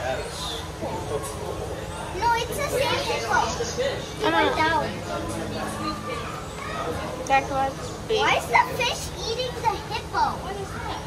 No, it's the same hippo. It went down. That was big. Why is the fish eating the hippo? What is that?